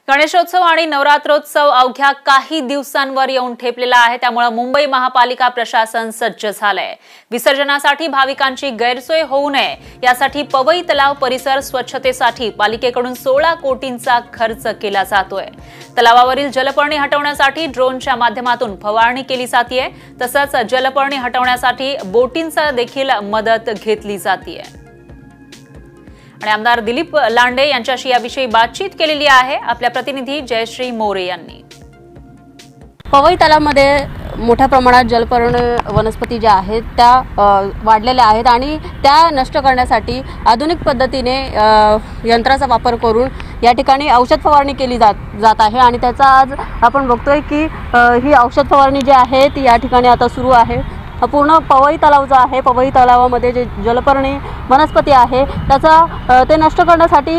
गणेशोत्सव आणि नवरात्रोत्सव अवघ्या काही दिवसांवर येऊन ठेपलेला आहे। त्यामुळे मुंबई महापालिका प्रशासन सज्ज झालंय। विसर्जनासाठी भाविकांची गैरसोय होऊ नये यासाठी पवई तलाव परिसर स्वच्छतेसाठी पालिकेकडून 16 कोटींचा खर्च केला जातोय। तलावावरील जलपर्णी हटवण्यासाठी ड्रोनच्या माध्यमातून फवारणी केली जाते। तसंच जलपर्णी हटवण्यासाठी बोटींचा देखील मदत घेतली जाते। आणि आमदार दिलीप लांडे यांच्याशी याविषयी बातचीत केलेली आहे आपल्या प्रतिनिधी जयश्री मोरे यांनी। पवई तलावामध्ये मोठ्या प्रमाणात जलपर्णी वनस्पती ज्या आहेत त्या वाढलेल्या आहेत आणि त्या नष्ट करण्यासाठी आधुनिक पद्धतीने यंत्राचा वापर करून या ठिकाणी औषध फवारणी केली जात आहे आणि त्याचा आज आपण बघतोय की ही औषध फवारणी जी आहे ती या ठिकाणी आता सुरू आहे। पूर्ण पवई तलाव जो आहे, पवई तलावामध्ये जे जलपर्णी वनस्पती आहे त्याचा ते नष्ट करण्यासाठी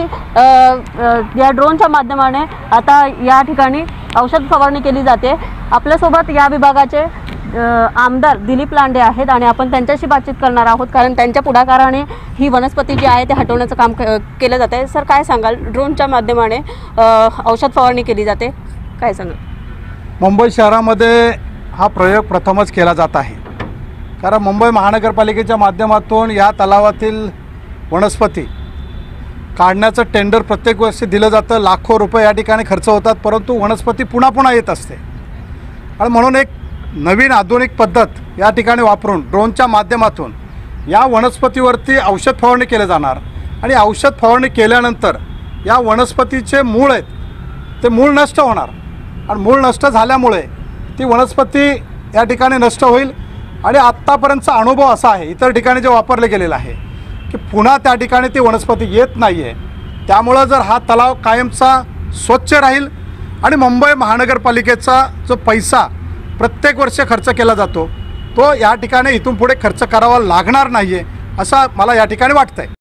या ड्रोनच्या माध्यमाने आता या ठिकाणी औषध फवारणी केली जाते। आपल्यासोबत या विभागाचे आमदार दिलीप लांडे आहेत आणि आपण त्यांच्याशी बातचीत करणार आहोत, कारण त्यांच्या पुढाकाराने ही वनस्पती जी आहे ते हटवण्याचं काम केलं जाते। सर, काय सांगाल, ड्रोनच्या माध्यमाने औषध फवारणी केली जाते, काय सांगाल? मुंबई शहरामध्ये हा प्रयोग प्रथमच केला जात आहे, कारण मुंबई महानगरपालिकेच्या माध्यमातून या तलावातील वनस्पती काढण्याचं टेंडर प्रत्येक वर्षी दिलं जातं। लाखो रुपये या ठिकाणी खर्च होतात, परंतु वनस्पती पुन्हा पुन्हा येत असते आणि म्हणून एक नवीन आधुनिक पद्धत या ठिकाणी वापरून ड्रोनच्या माध्यमातून या वनस्पतीवरती औषध फवारणी केले जाणार आणि औषध फवारणी केल्यानंतर या वनस्पतीचे मूळ आहेत ते मूळ नष्ट होणार आणि मूळ नष्ट झाल्यामुळे ती वनस्पती या ठिकाणी नष्ट होईल। आणि आत्तापर्यंतचा अनुभव असा आहे इतर ठिकाणी जे वापरले गेलेलं आहे की पुन्हा त्या ठिकाणी ती वनस्पती येत नाही आहे। त्यामुळं जर हा तलाव कायमचा स्वच्छ राहील आणि मुंबई महानगरपालिकेचा जो पैसा प्रत्येक वर्षी खर्च केला जातो तो या ठिकाणी इथून पुढे खर्च करावा लागणार नाही आहे असं मला या ठिकाणी वाटतंय।